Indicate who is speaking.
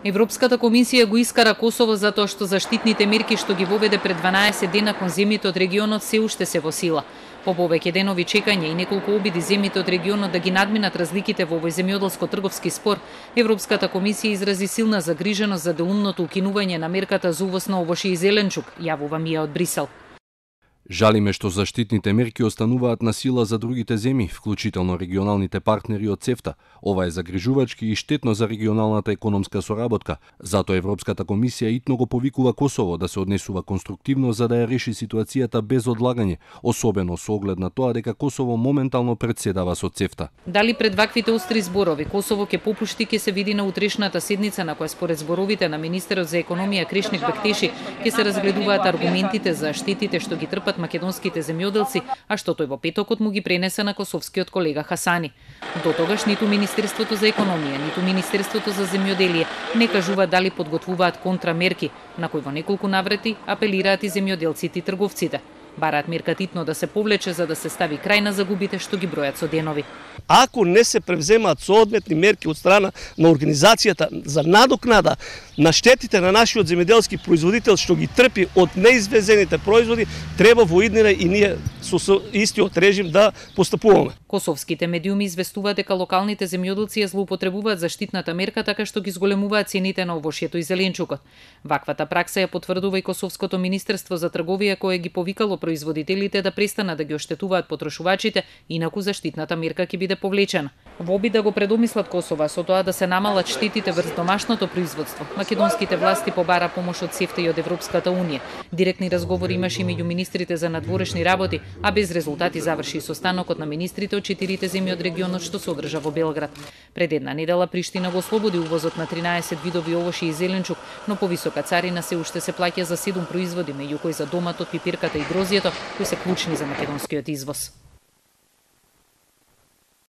Speaker 1: Европската комисија го искара Косово затоа што заштитните мерки што ги воведе пред 12 дена кон земјите од регионот се уште се во сила. По повеќе денови чекање и неколку обиди земјите од регионот да ги надминат разликите во овој земјоделско-трговски спор, Европската комисија изрази силна загриженост за деумното укинување на мерката за увоз на овошје и зеленчук, јавува Мија од Брисел.
Speaker 2: Жалиме што заштитните мерки остануваат на сила за другите земји, вклучително регионалните партнери од ЦЕФТА. Ова е загрижувачки и штетно за регионалната економска соработка. Затоа Европската комисија итно го повикува Косово да се однесува конструктивно за да ја реши ситуацијата без одлагање, особено со оглед на тоа дека Косово моментално председава со ЦЕФТА.
Speaker 1: Дали пред ваквите остри зборови Косово ќе попушти ќе се види на утрешната седница на која според зборовите на министерот за економија Кришник Бектеши ќе се разгледуваат аргументите за штетите што ги трпат македонските земјоделци, а што тој во петокот му ги пренесе на косовскиот колега Хасани. До тогаш ниту Министерството за економија, ниту Министерството за земјоделие не кажуваат дали подготвуваат контрамерки, на кои во неколку наврати апелираат и земјоделците и трговците. Бараат мерката итно да се повлече за да се стави крај на загубите што ги бројат со денови.
Speaker 3: Ако не се превземаат соодветни мерки од страна на организацијата за надокнада на штетите на нашиот земјоделски производител што ги трпи од неизвезените производи, треба во иднина и ние со истиот режим да постапуваме.
Speaker 1: Косовските медиуми известуваат дека локалните земјоделци ја злоупотребуваат заштитната мерка така што ги зголемуваат цените на овошјето и зеленчукот. Ваквата пракса ја потврдува и Косовското министерство за трговија кое ги повикало производителите да престанат да ги оштетуваат потрошувачите, инаку заштитната мерка ќе биде повлечена. Во обид да го предомислат Косова со тоа да се намалат штетите врз домашното производство, македонските власти побара помош од ЦЕФТА и од Европската унија. Директни разговори имаше меѓу министрите за надворешни работи, а без резултати заврши и состанокот на министрите од 4 земји од регионот што се одржа во Белград. Пред една недела Приштина го ослободи увозот на 13 видови овошје и зеленчук, но повисока царина се уште се плаќа за 7 производи, меѓу кои за доматот, пипирката и грозјето, кои се клучни за македонскиот извоз.